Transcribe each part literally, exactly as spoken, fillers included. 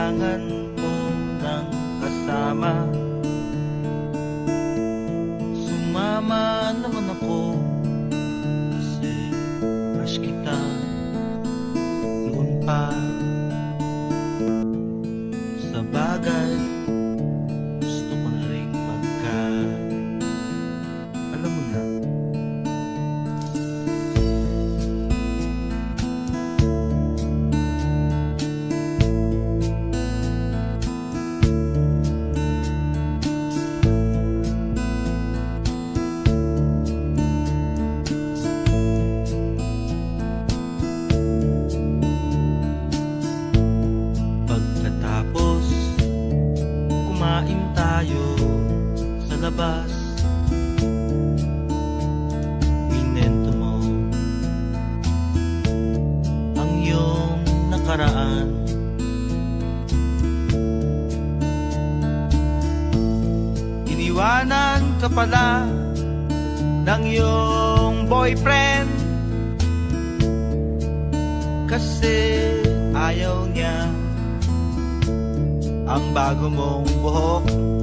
kailangan mo ng kasama. Sumama naman ako kasi crush kita noon pa. Sa bagay, gusto ko na rin pagka alam mo na. Kumain tayo sa labas, minento mo ang iyong nakaraan. Iniwanan ka pala ng iyong boyfriend kasi ayaw niya ang bago mong buhok.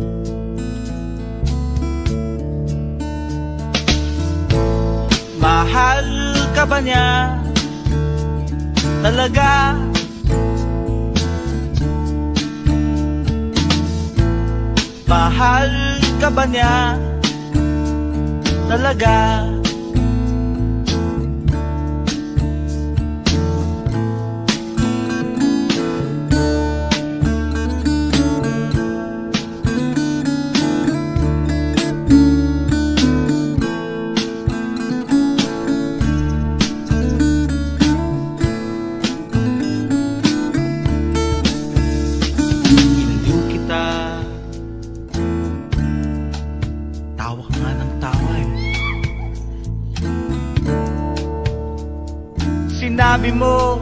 Mahal ka ba niya talaga? Mahal ka ba niya talaga? Tawa ka nga ng tawa eh. Sinabi mo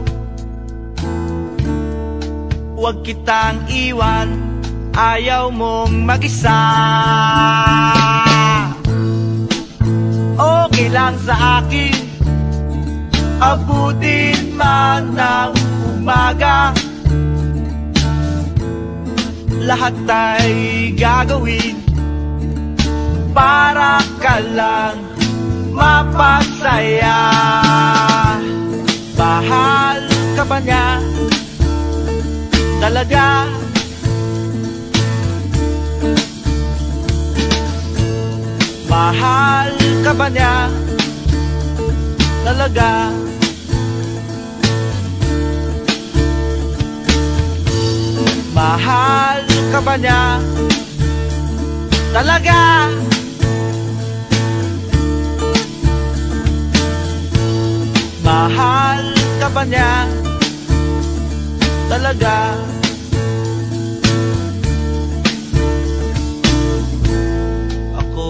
huwag kitang iwan, ayaw mong mag-isa. Okay lang sa akin, abutin man ng umaga. Lahat ay gagawin para ka lang mapasaya. Mahal ka ba niya talaga? Mahal ka ba niya talaga? Mahal ka ba niya talaga? Mahal ka ba niya talaga? Ako,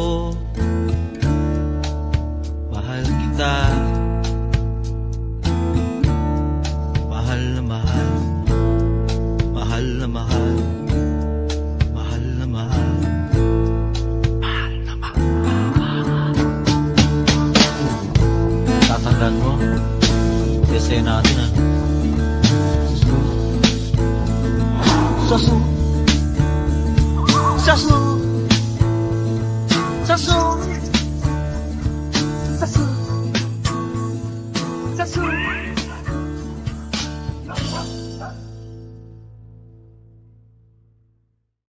mahal kita. Mahal na mahal. Mahal na mahal. Mahal na mahal. Mahal na mahal. Tatandaan mo essay natin ah. Sasu Sasu Sasu Sasu